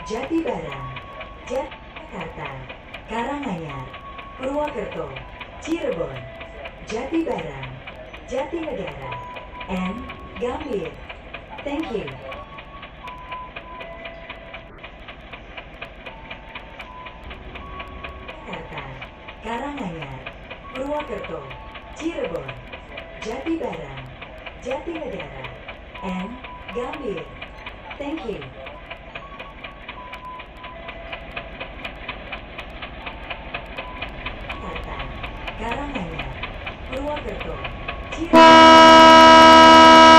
Jatibarang, Jakarta, Karanganyar, Purwokerto, Cirebon, Jatibarang, Jatinegara, and Gambir. Thank you. Jakarta, Karanganyar, Purwokerto, Cirebon, Jatibarang, Jatinegara, and Gambir. Thank you. Jakarta, Karanganyar, Purwokerto, Cirebon.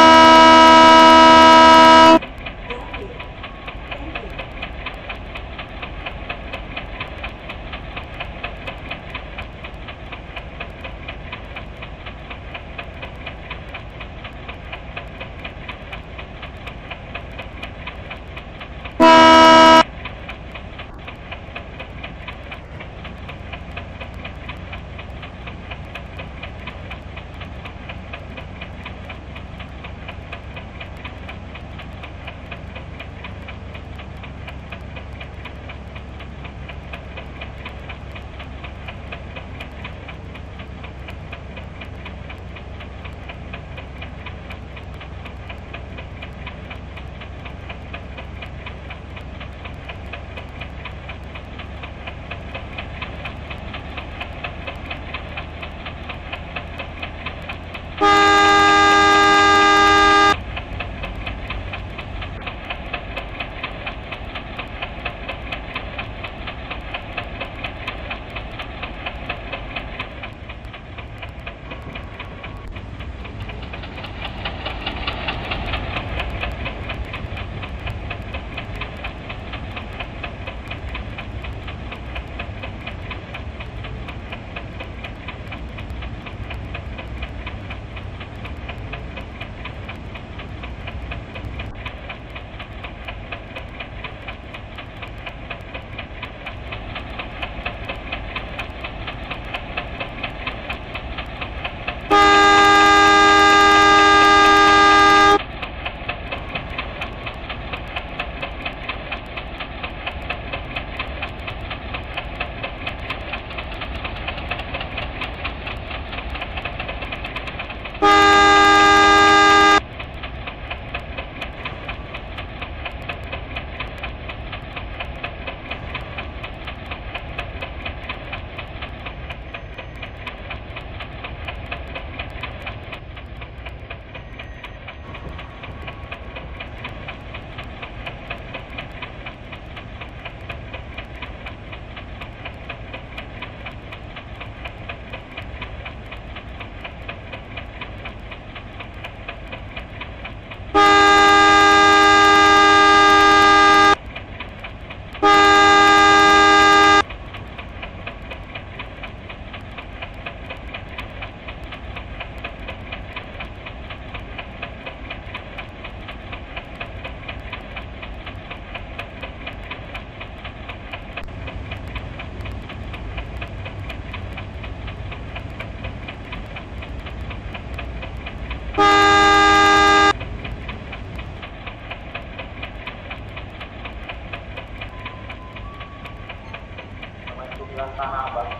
Tanah Abang.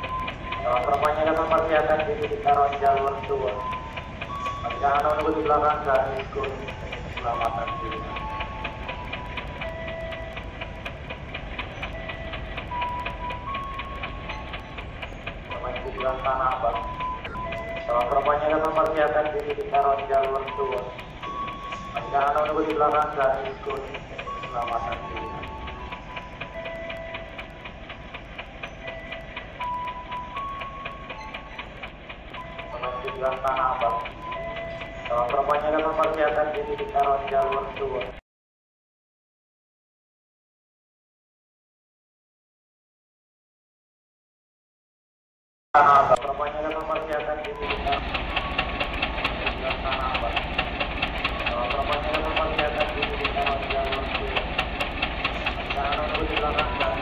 Perpanjangan mempersiapkan diri di taruh jalur 2. Jangan menunggu di belakang dan ikut keselamatan diri. Perpanjangan Tanah Abang. Perpanjangan mempersiapkan diri di taruh jalur 2. Jangan menunggu di belakang dan ikut keselamatan diri. Tanah Abang. Perpanjangan mempersiapkan diri di taruh jalur 2. Tanah Abang. Perpanjangan mempersiapkan diri di taruh Tanah Abang. Perpanjangan mempersiapkan diri di taruh jalur 2. Jangan menunggu di belakang dan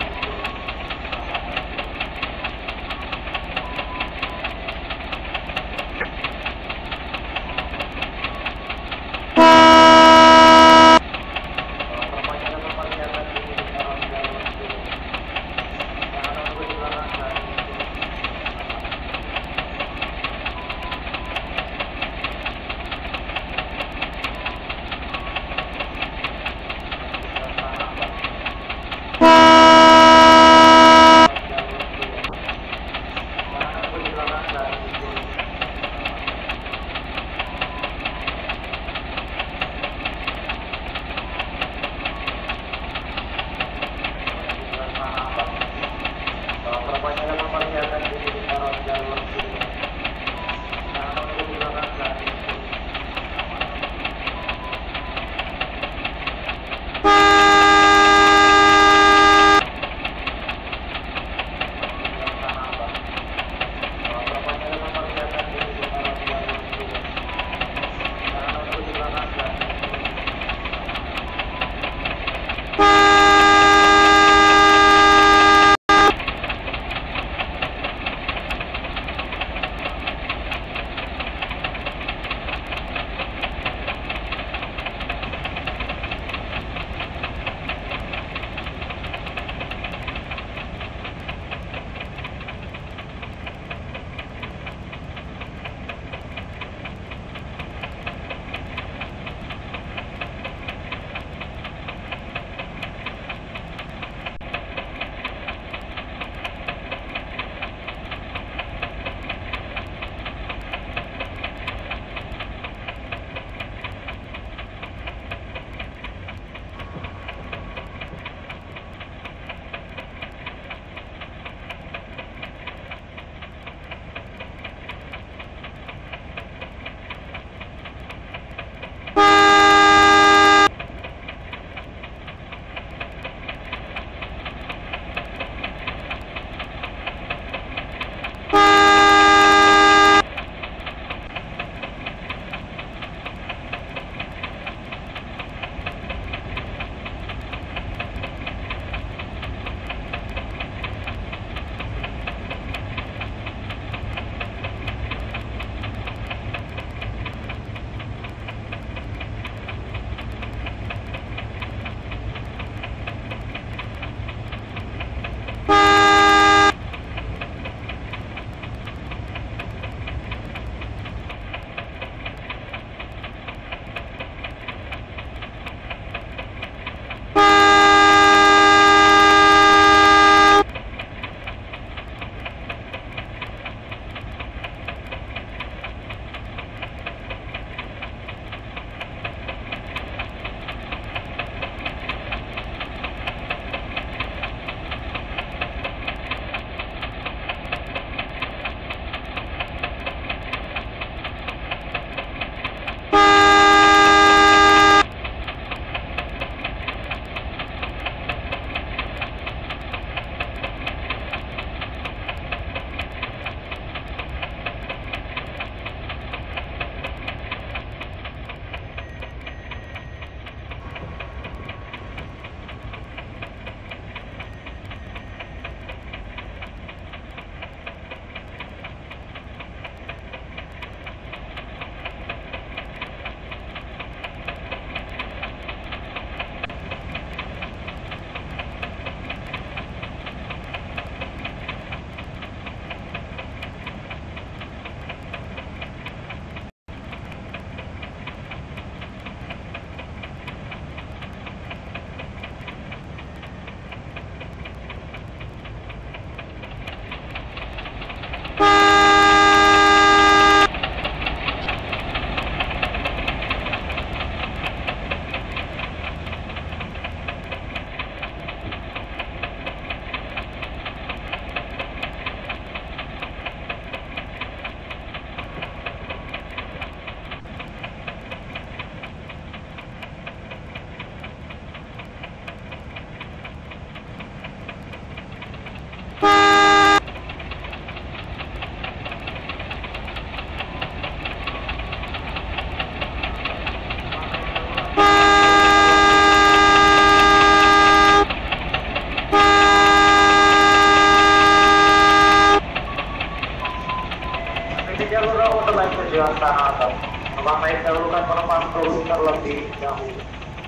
penumpang turun terlebih dahulu.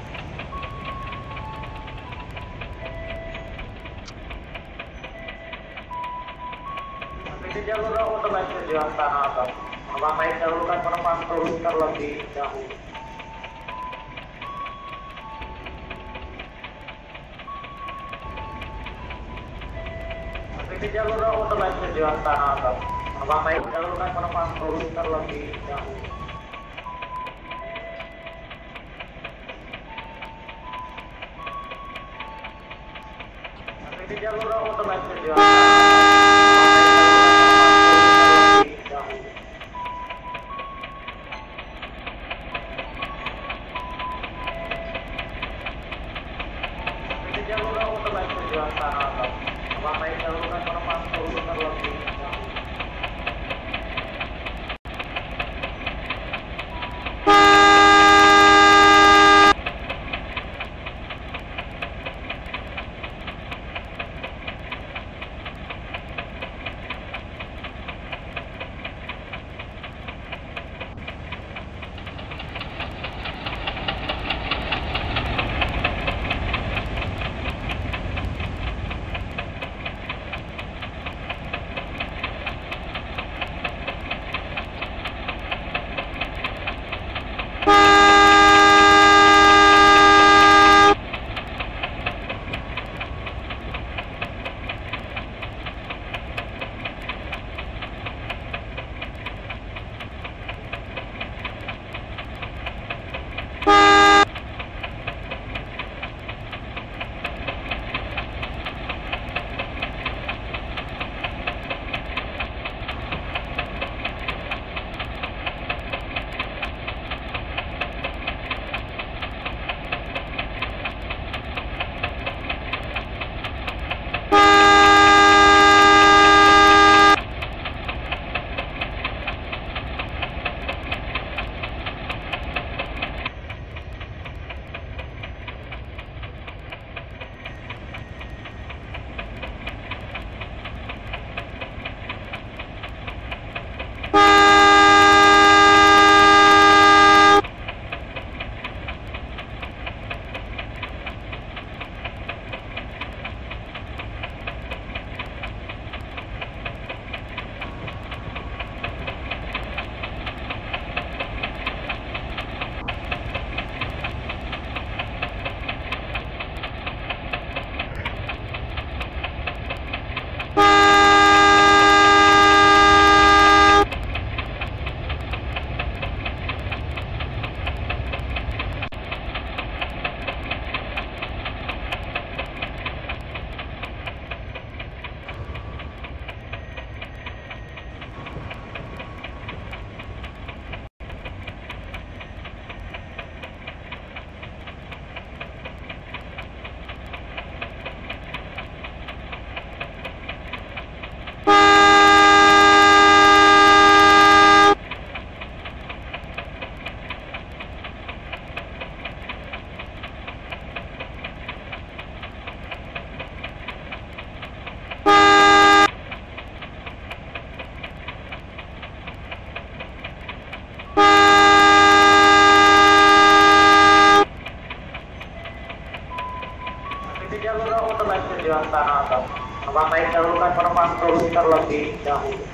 Di jalur untuk tujuan Tanah Abang, penumpang naik dahulukan penumpang turun terlebih dahulu. Di jalur untuk tujuan Tanah Abang, penumpang naik dahulukan penumpang turun terlebih dahulu. Di jalur untuk tujuan Tanah Abang, penumpang naik dahulukan penumpang turun terlebih dahulu. Tujuan Tanah Abang, penumpang naik dahulukan penumpang turun terlebih dahulu.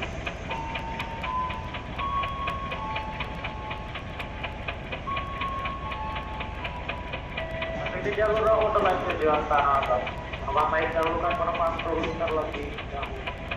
Di jalur untuk tujuan Tanah Abang, penumpang naik dahulukan penumpang turun terlebih dahulu.